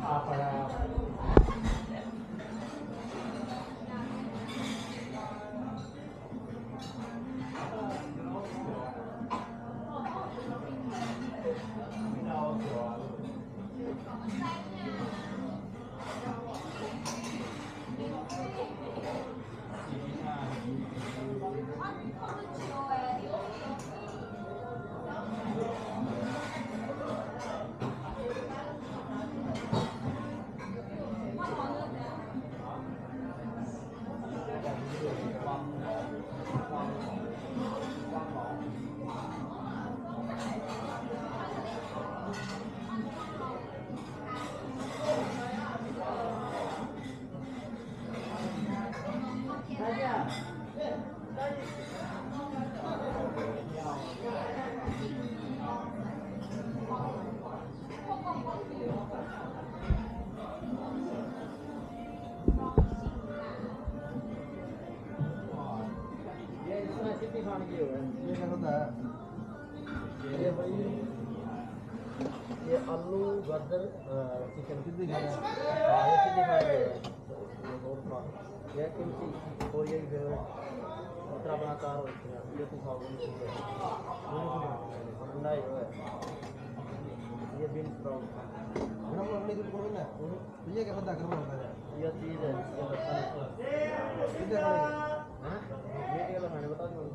ये आलू गाजर चिकन कितनी खाना है? ये किमची और ये मटर बनाता है ये तो खाओगे ठंडा है ये बीन स्प्राउट मेरा वो अपने को बोलना है तो ये क्या बंदा करना होता है ये चीज है किधर है हां ये क्या खाने बता दो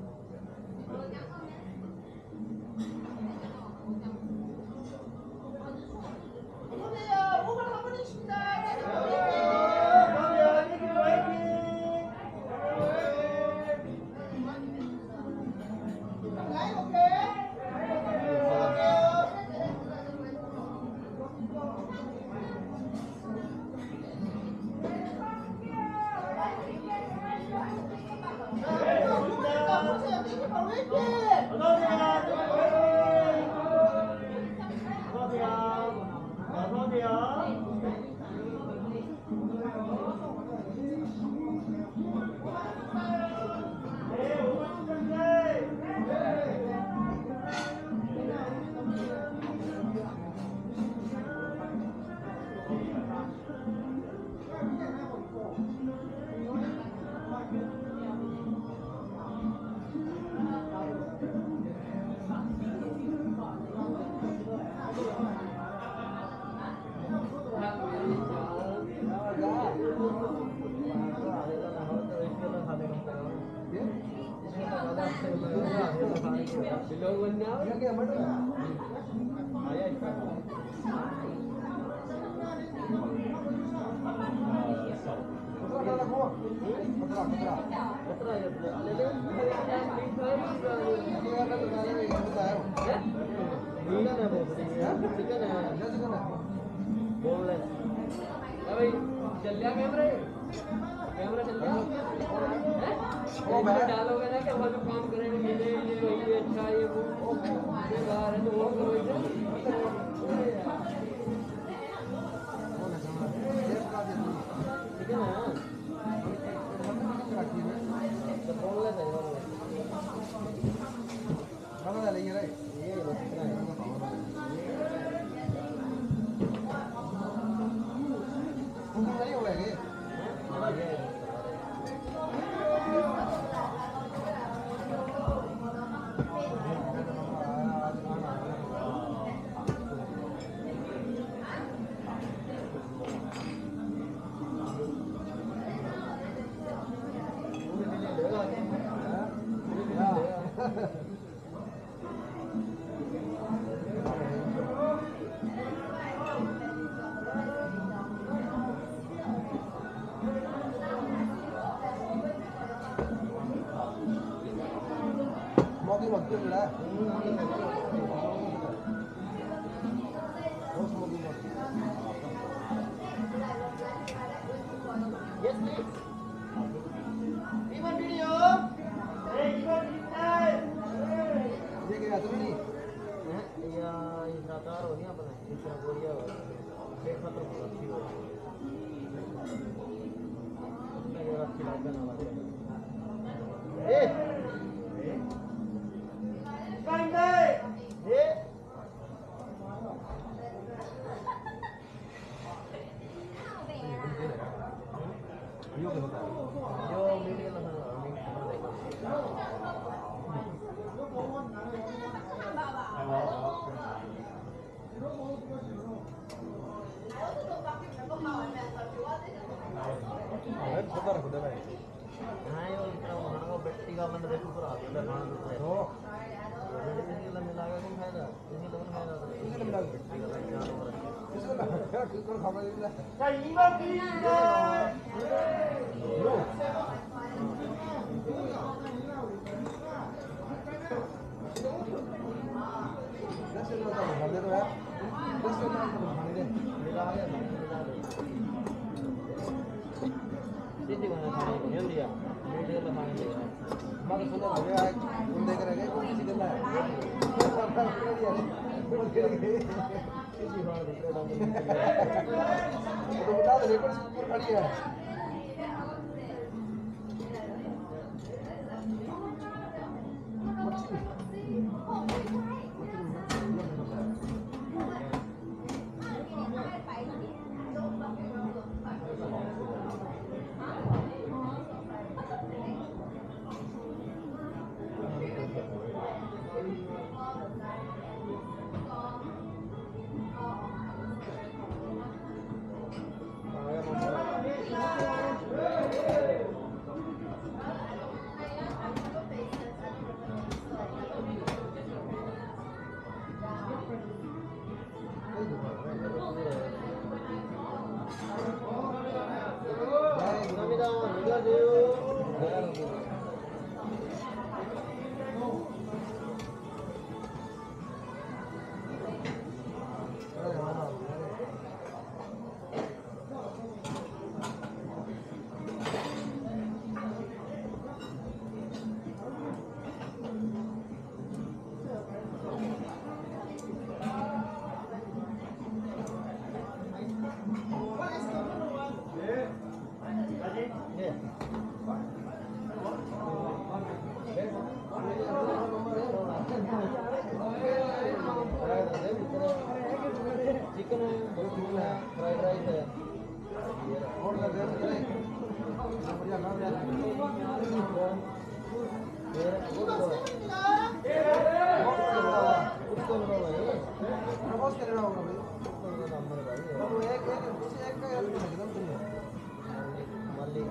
डालोगे ना कि हमारे काम करेंगे ये अच्छा ये वो बाहर है तो वो करो इधर ठीक है ना तो बोल ले सही बात है ले ये नहीं होगा ये यो करता है यो मीडियम में अरे खुदा रख दे भाई हां यो इतना खाना को बेटी का मन देखो पूरा अंदर खाना तो इसके लिए मिला के कौन खाएगा इसके लिए कौन खाएगा इसके मिला के बेटी का इसको ना क्या किसको खाना दे दिया सही बात है लो जैसे लोग का भर दे दो यार जैसे लोग का खाने दे मिला गया सीधी वाला खाने को नहीं दिया मीडियम में खाने दिया हमारे सुना लगे आए तुम देख रहे हैं कौन सी करना है सीधी बात है तो बता दे रेकॉर्ड से ऊपर खड़ी है चिकन है फ्राइड राइस है और लगे बढ़िया नाम याद उसको प्रपोज कर रहा हूँ भाई तो एक का याद एकदम सुनिए मल्लिक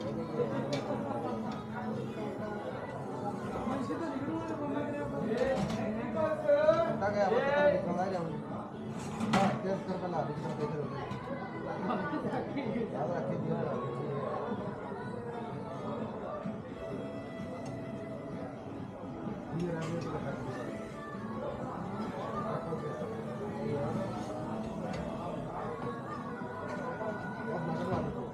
गया बता दिखाना है हां टेस्ट कर पहला दिखा देख रहे हो याद रखिए दिया ये राजनीति का बहुत मजा आता है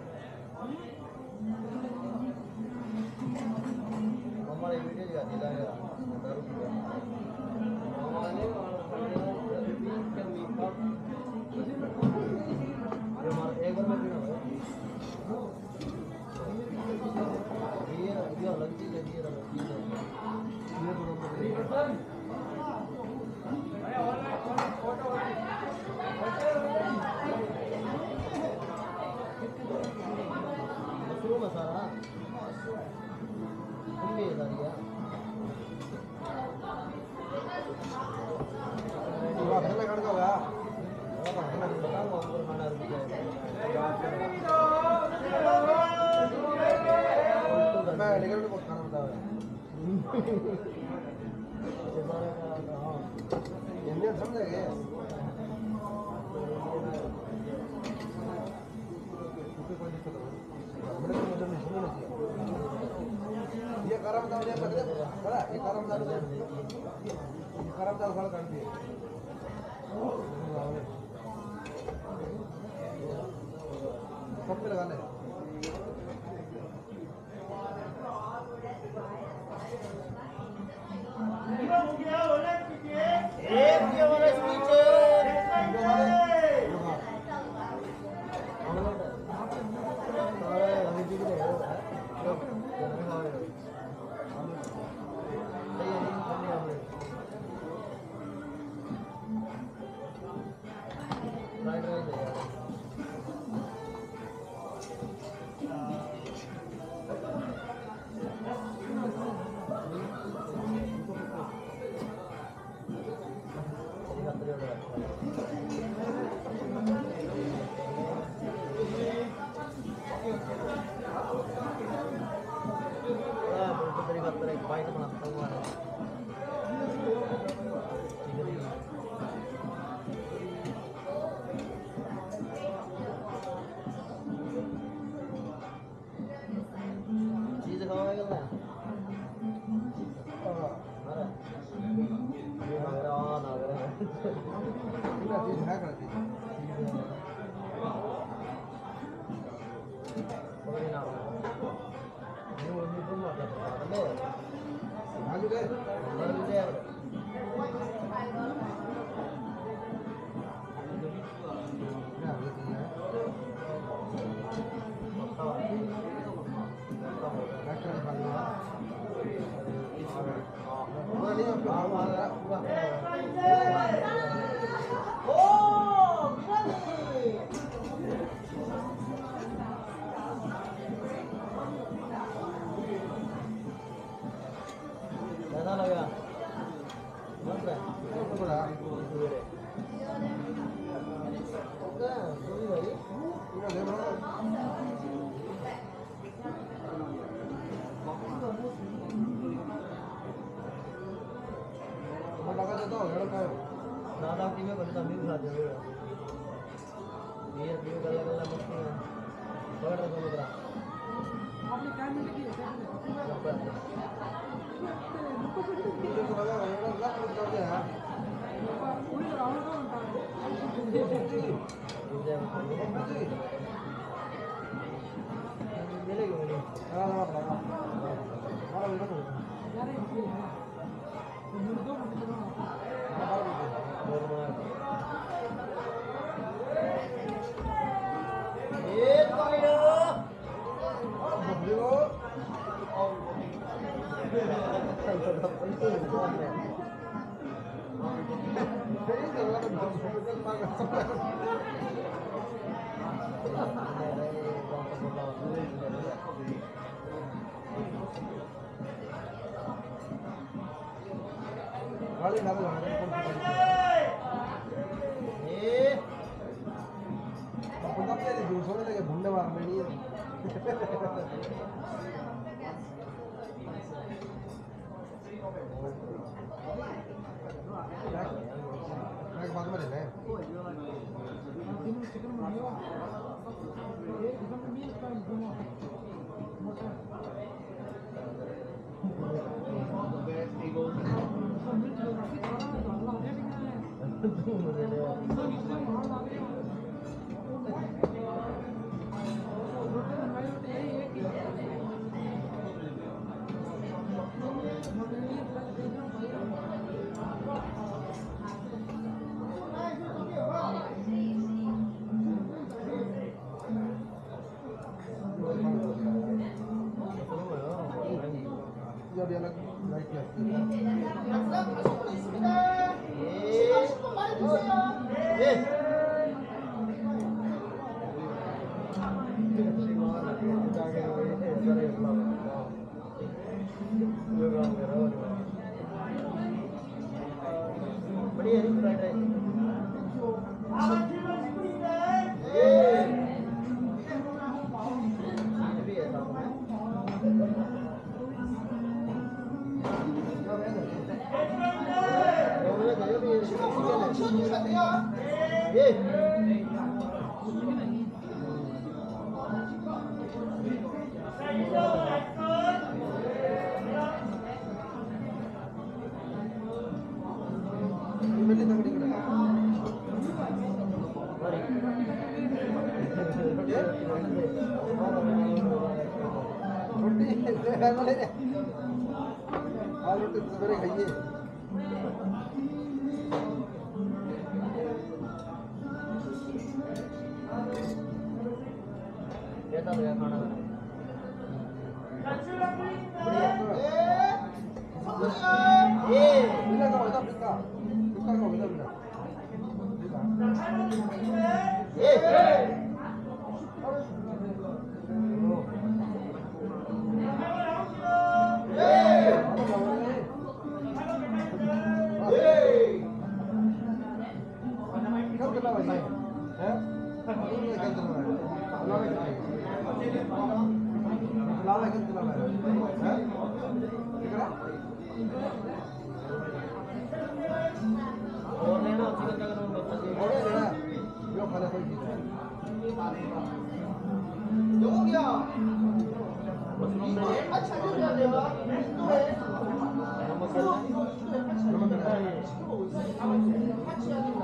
हमारे वीडियो का दिलाया दारू पीता एक बार में पीना ये अलग चीज है ये अलग चीज है ये बरोबर मशरूम मसाला ये दारिया वापस लगा दो यार बताऊंगा ऊपर खाना रुक जाएगा मैं लेकर भी बहुत खाना बताओ इंडियन समझेंगे कोई दिक्कत नहीं मेरे को मुझे नहीं सुनना चाहिए ये गरम दाल दे सकते बड़ा ये गरम दाल खड़ा कर दिए कब पे लगाना है फ्राइड राइस है पूरा चीज है करती कोई ना ये वो भी तुम आता ले आज गए मर गए क्या होती है डॉक्टर ने बोला पूरा नहीं पूरा कैसा लगा मस्त है पूरा ओके कोई भाई पूरा ले लो लगा देता हूँ लड़का दादा की में बंदा भी खा देगा ये भी गला गला मस्ती है पकड़ रहा दोनों तरह आपने क्या मिनट की है मुझे तो लगा लगा कर दिया पूरी राउंड का होता मिलेगी मुझे हां हां हां यार ये मुर्दो मुर्दो एक पकड़ो गाड़ी ना लगा भूडे मारने नहीं बाद में ले चिकन मारियो ये चिकन में मिल का दोनों मोटा जब ये अलग लाइट लगती बढ़िया है फ्राइड राइस भी है सामने ये मिली तगड़ी कड़ा रोटी ले वाले ने आलू रोटी सवेरे खाइए कैसा लगा खाना ये मिला का होता पिक्का पिक्का का होता मिला ये कब चला भाई हैं ये कब चला है अल्लाह ने अल्लाह ने कब चला है हैं कितना और लेना चिकन का नाम बता दे बड़े लेना यो खाना कोई चीज हो गया मशरूम दे अच्छा क्यों कर देगा नमक नमक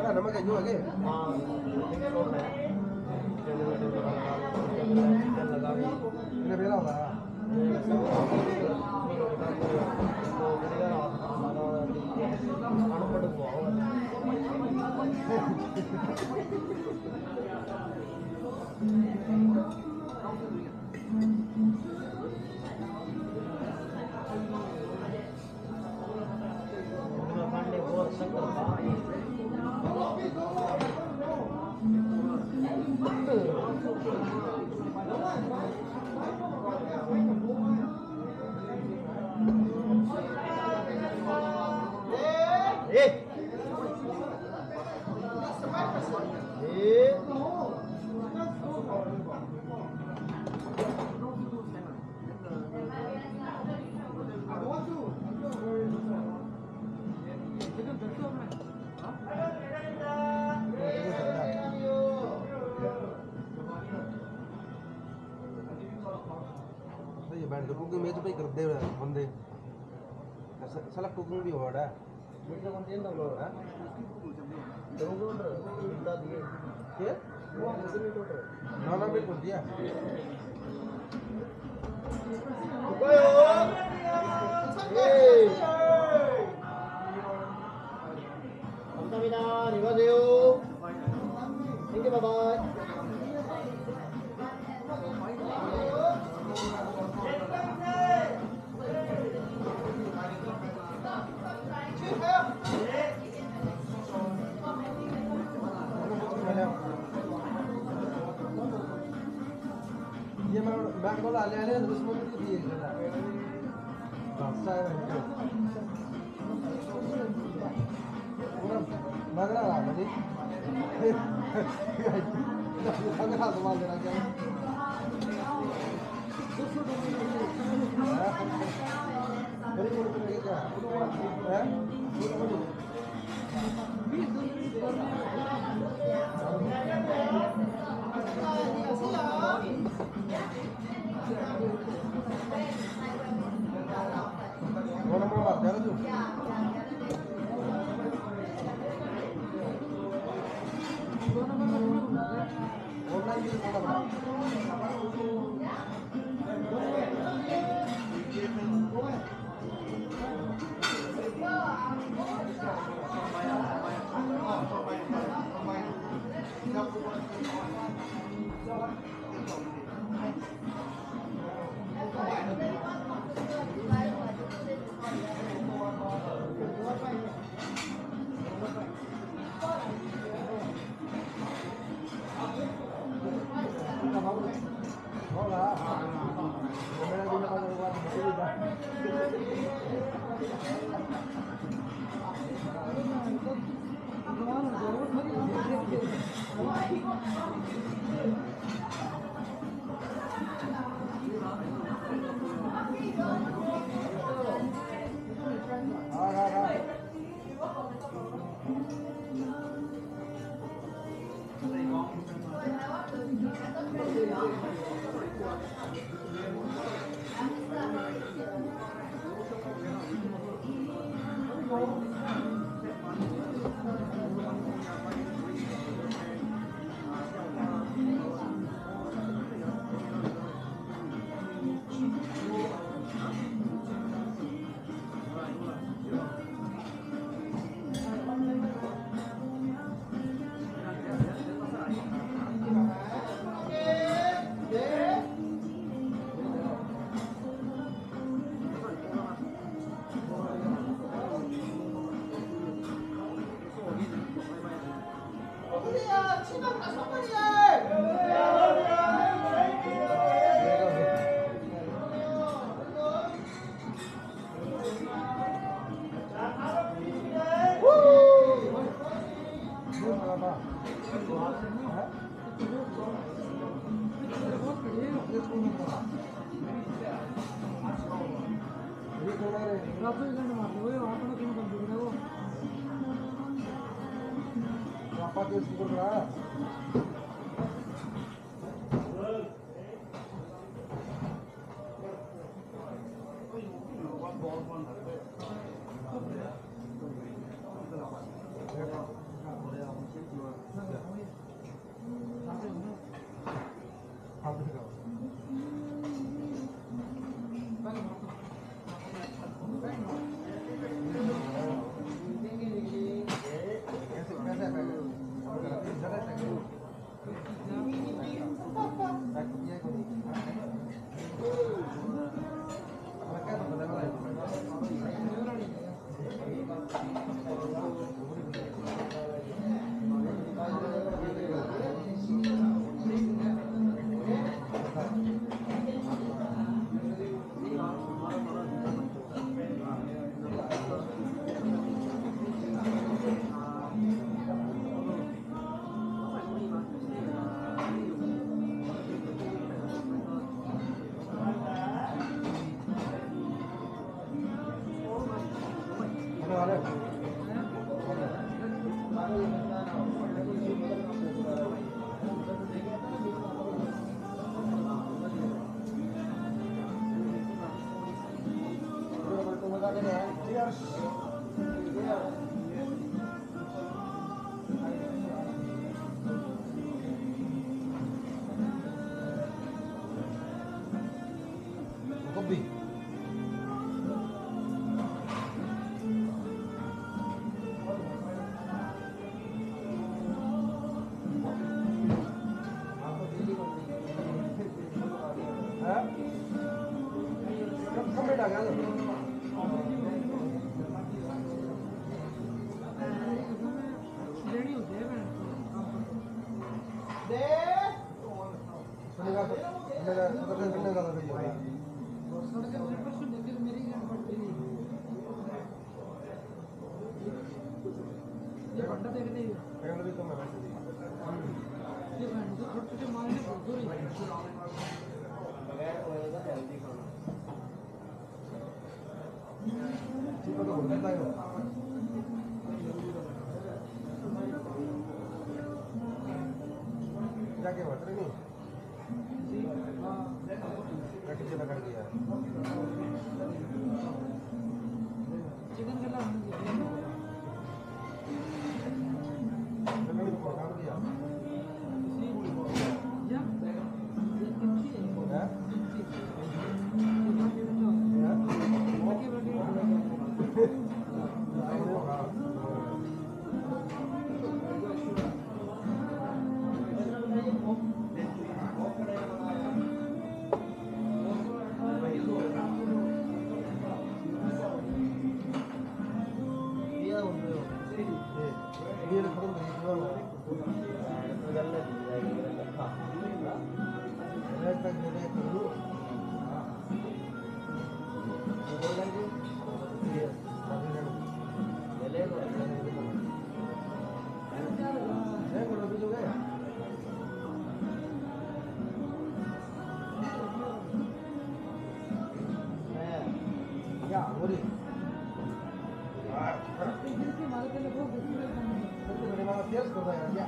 नमक है जो आगे हाँ छोड़ रहे हैं चिकन लगा के इन्हें बेला होगा अनपढ़ हुआ बहुत शक्कर ये बैठ के कुकिंग में तो भाई करते हैं बंदे साला कुकिंग भी हो रहा है मीठा कौन तेल डालो है दो डॉलर बता दिए क्या ना ना बिल्कुल दिया 감사합니다. 안녕하세요. Thank you. Bye bye. ये मैं को डाले आले उसमें भी दिए जरा रास्ता है पूरा बगड़ा रहा है अगर हाथ मार देना क्या बड़ी बड़ी तो नहीं क्या है वो नंबर बात कर तू ऑनलाइन भी पता बना Kopi. Kamera kan? रेडी हो गए मैं सुनेगा तो सुनेगा तो भैया सड़क के ऊपर से लेकर मेरी गाड़ी पड़ती है ये बंदा देख दे कैमरा भी कम है वैसे भी ये बंदा छोटे छोटे मारने को दूर ही चिपक तो होता है जाके वाटर नहीं जाके चला कर दिया चिकन गला होने दिया मैंने भी काम दिया या ये कितनी है है ये खत्म कर दिया रेड तक मेरे करूँ क्या हो रही की मालक ने वो मेरे वाला तेज कर रहा है क्या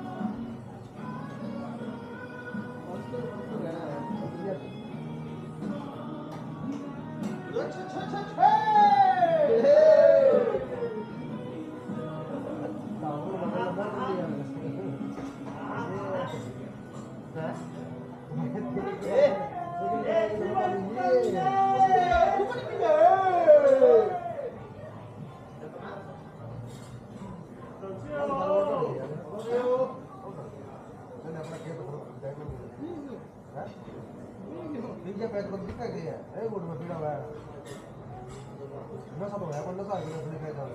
नीचे पैर पर दिखा गया है गुड में पीड़ा हुआ है नशा तो है पर नशा है थोड़ी खाई था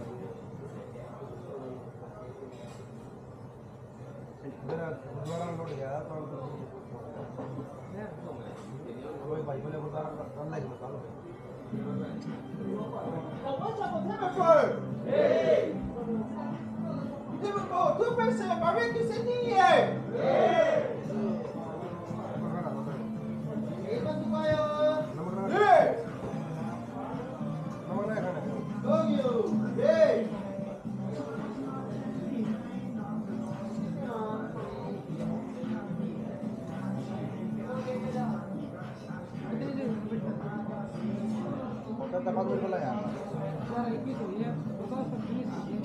मेरा द्वारा लौट गया तो कोई भाई बोले बता ऑनलाइन बता लो Tu perceba, vem que você tem é. tempat berbola ya. यार एक ही तो ये बता सकते हैं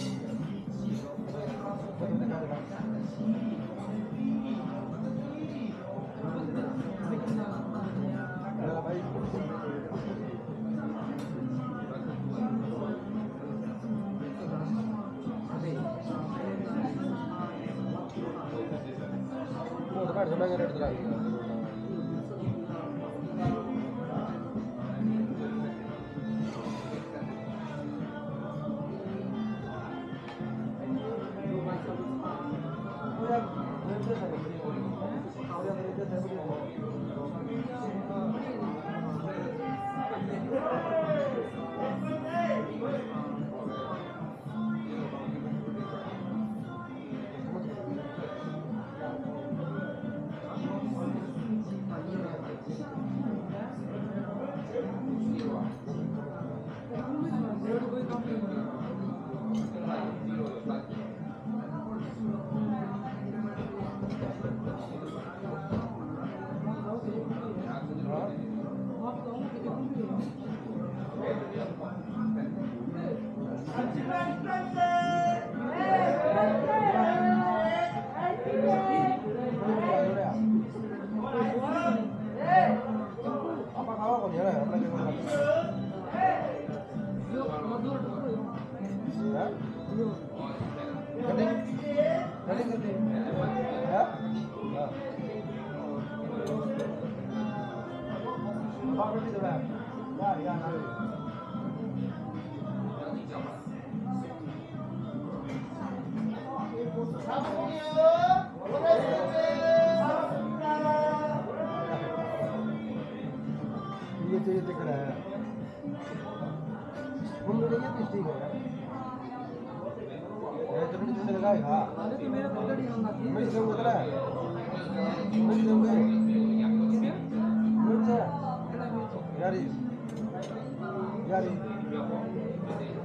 कटिंग करते हैं हाँ बाप रे दबा यार ये तो ये दिख रहा है हम लोग ये भी ठीक है ये तो नहीं चल लगाएगा अरे तो मेरा पकड़ ही होना चाहिए मैं सब उतरा है मैं जाऊंगा मुझे यारी यारी